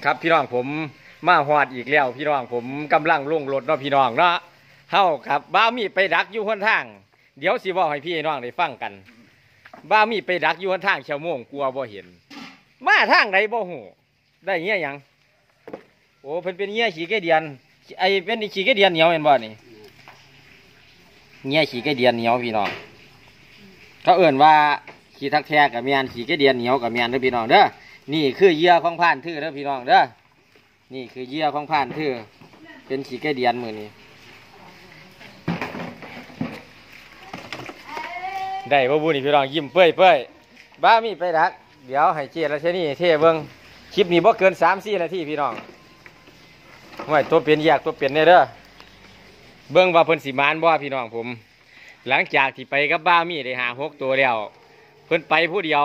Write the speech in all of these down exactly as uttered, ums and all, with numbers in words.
ครับพี่น้องผมมาฮอดอีกแล้วพี่น้องผมกำลังลงรถเนาะพี่น้องเนาะเฮาครับบ้ามีไปดักอยู่หนทางเดี๋ยวสิบอกให้พี่น้องได้ฟังกันบ้ามีไปดักอยู่หนทางชั่วโมงกลัวบ่เห็นมาทางไหนบ่ฮู้ได้เงี้ยยังโอ้เพิ่นเป็นเงี้ยขี้ไก่เดียนไอเป็นขี้ไก่เดียนเหนียวเห็นบ่นี่เงี้ยขี้ไก่เดียนเหนียวพี่น้องเขาเอิ่นว่าขี้ทักแท้กับเมียนขี้ไก่เดียนเหนียวกับเมียนเด้อพี่น้องเด้อนี่คือเหยื่อของผ่านทื่อเด้อพี่น้องเด้อนี่คือเหยื่อของผ่านทื่อเป็นขี้ไก่เดียนมือนี้ได้บ่บุนี่พี่น้องยิ้มเปื่อยเปื่อยบ้ามีไปดักเดี๋ยวให้เจี๊ยแล้วเช่นี่เท่เบิ้งคลิปนี้บ่เกินสามสี่นาทีพี่น้องห่วยตัวเปลี่ยนแยกตัวเปลี่ยนเนี่ยเด้อเบิ้งว่าเพิ่นสิมานบ่พี่น้องผมหลังจากที่ไปกับบ้ามีได้หาหกตัวแล้วเพิ่นไปผู้เดียว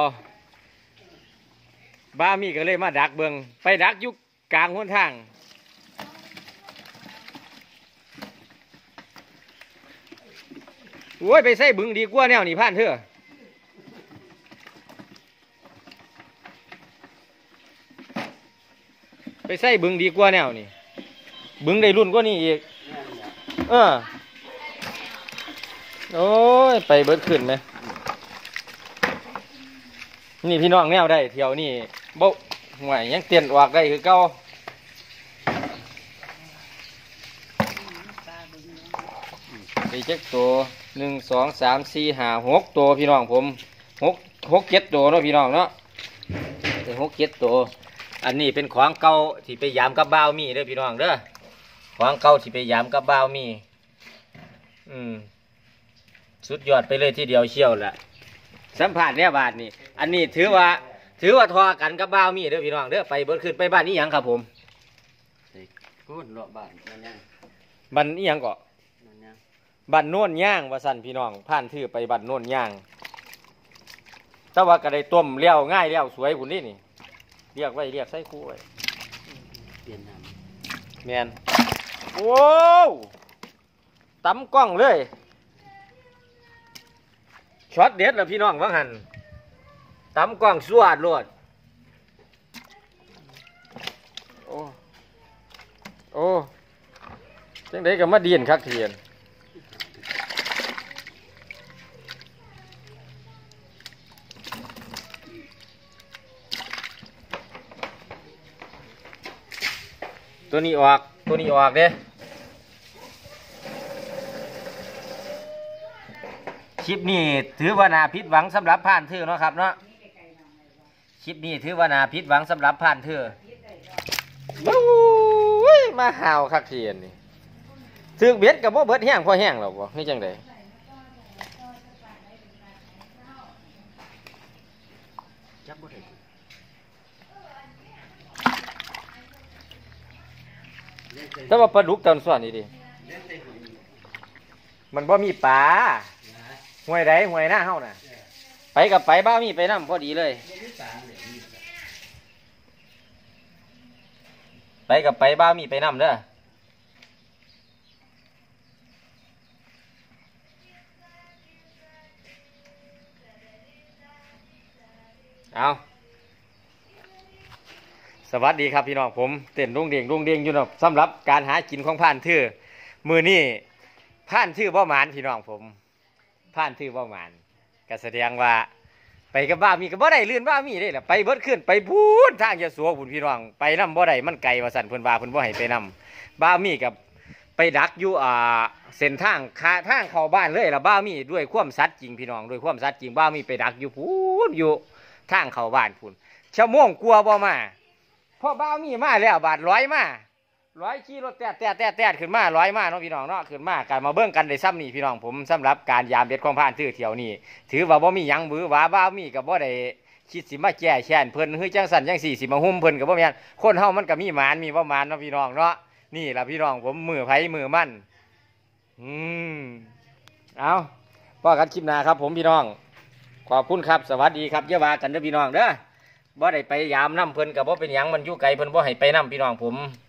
บ้ามีก็เลยมาดักเบิ้งไปดักอยู่กลางหนทางโอ้ยไปใส่บึงดีกว่าแนวนี่ผ่านเถอะไปใส่บึงดีกว่าแนวนี่บึงได้รุ่นกว่านี่อีกเออโอ้ยไปเบิดขึ้นไหมนี่พี่น้องแนวได้เที่ยวนี่บ่ห่วยยังเตียนออกได้คือเก่าไปเช็คตัวหนึ่งสองสามสี่ห้าหกตัวพี่น้องผมหกหกเจ็ดตัวเนาะพี่น้องเนาะเป็นหกเจ็ดตัวอันนี้เป็นของเก่าที่ไปยามกับบ่าวมีเด้อพี่น้องเด้อของเก่าที่ไปยามกับบ่าวมีอืมสุดยอดไปเลยที่เดียวเชี่ยวแหละสัมผัสเนี่ยบาทนี่อันนี้ถือว่าถือว่าทอกันกับบ่าวมีเด้อพี่น้องเด้อไปเบิดขึ้นไปบ้านนี้ยังครับผมพูดรอบบ้านนั่นยังบ้านนี้ยังก็บ้านโน่นย่างว่าสั่นพี่น้องผ่านถือไปบ้านโน่นย่างแต่ว่าก็ได้ต้มเลี้ยวง่ายเลี้ยวสวยคุณนี่นี่เรียกไว้เรียกใส่คู่ไว้เปลี่ยนน้ำแมนโอ้ตำกล้องเลยช็อตเด็ดแล้วพี่น้องว่าหันตำกล้องสวดรวดโอ้โอ้จังไดก็มาดีนคักเทียนตัวนี้ออกตัวนี้ออกเด้คลิปนี้ถือว่านาพิษหวังสำหรับผ่านเธอเนาะครับเนาะคลิปนี้ถือว่านาพิษหวังสำหรับผ่านเธอมาห่าวคักเทียนนี่ถือเบ็ดกับว่าเบ็ดแห้งพอแห้งหรอวะนี่จังไดจับบ่ได้แต่ว่าปลาดุกตอนส่วนนี่ดิมันบ่มีปลาห่วยใดห่วยหน้าเฮาน่ะไปกับไปบ้ามีไปน้ำพอดีเลยไปกับไปบ้ามีไปน้ำเด้อเอาสวัสดีครับพี่น้องผมเต้นรุ่งเดียงรุ่งเดียงอยู่เนาะสำหรับการหากินของผ่านทื่อมือนี่ผ่านทื่อบ่หมานพี่น้องผมผ่านทื่อบ่หมานก็แสดงว่าไปกับบ้ามีกับบ่ได้ลื่นบ้ามีได้แหละไปเบิดขึ้นไปพูนทางยะโสบุญพี่น้องไปน้ำบ่ได้มันไกลว่าสั่นเพิ่นว่าเพิ่นบ่ให้ไปน้ำบ้ามีกับไปดักอยู่อ่าเส้นทางขาทางเข้าบ้านเลยล่ะบ้ามีด้วยความสัตย์จริงพี่น้องด้วยความสัตย์จริงบ้ามีไปดักอยู่พูนอยู่ทางเข้าบ้านพูนชั่วโมงกลัวบ่มาพอบ้ามีมาแล้วบาทร้อยมาร้อยขี่รถแตะแตะแตะแตะขึ้นมาร้อยมาเนาะพี่น้องเนาะขึ้นมาการมาเบิ้งกันได้ซ้ำนี่พี่น้องผมสำหรับการยามเบ็ดของผ่านทื่อเที่ยวนี่ถือว่าบ่มีหยังบือว่าบ้ามีกับบ่ได้คิดสิมาแก้แค้นเพิ่นเฮ้ยจังสั่นจังสี่สิมาหุ้มเพิ่นกับบ่แม่นคนเฮามันก็มีหมานมีบ่หมานเนาะพี่น้องเนาะนี่ล่ะพี่น้องผมมือไผมือมั่นอืมเอาพอกันคลิปหน้าครับผมพี่น้องขอบคุณครับสวัสดีครับอย่าว่ากันเด้อพี่น้องเด้อบ่ได้ไปยามน้ำเพิ่นกับบ่เป็นหยังมันอยู่ไกลเพิ่นบ่ให้ไปน้ำพี่น้องผม